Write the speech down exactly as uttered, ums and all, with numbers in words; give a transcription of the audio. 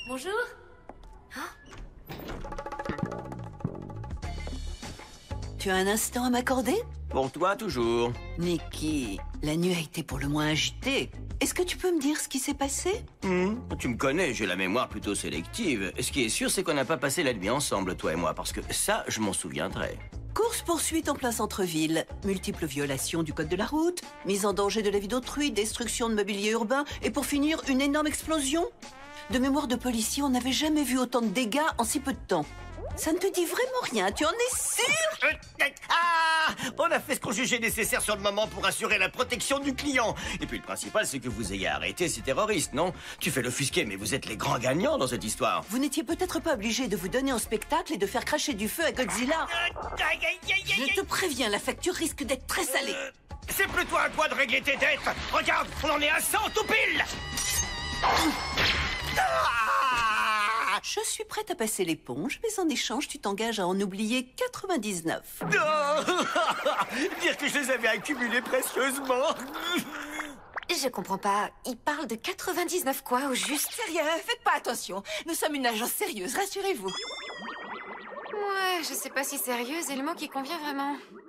Bonjour. Tu as un instant à m'accorder? Pour toi, toujours. Nikki, la nuit a été pour le moins agitée. Est-ce que tu peux me dire ce qui s'est passé? Hmm, tu me connais, j'ai la mémoire plutôt sélective. Ce qui est sûr, c'est qu'on n'a pas passé la nuit ensemble, toi et moi, parce que ça, je m'en souviendrai. Course-poursuite en plein centre-ville, multiples violations du code de la route, mise en danger de la vie d'autrui, destruction de mobilier urbain, et pour finir, une énorme explosion. De mémoire de policier, on n'avait jamais vu autant de dégâts en si peu de temps. Ça ne te dit vraiment rien, tu en es sûr? Ah! On a fait ce qu'on jugeait nécessaire sur le moment pour assurer la protection du client. Et puis le principal, c'est que vous ayez arrêté ces terroristes, non? Tu fais l'offusqué, mais vous êtes les grands gagnants dans cette histoire. Vous n'étiez peut-être pas obligé de vous donner en spectacle et de faire cracher du feu à Godzilla. Je te préviens, la facture risque d'être très salée. Euh, c'est plutôt à toi de régler tes dettes. Regarde, on en est à cent tout pile. Ah! Je suis prête à passer l'éponge, mais en échange, tu t'engages à en oublier quatre-vingt-dix-neuf. Dire que je les avais accumulés précieusement. Je comprends pas. Il parle de quatre-vingt-dix-neuf quoi, au juste? Sérieux, faites pas attention. Nous sommes une agence sérieuse, rassurez-vous. Ouais, je sais pas si sérieuse est le mot qui convient vraiment.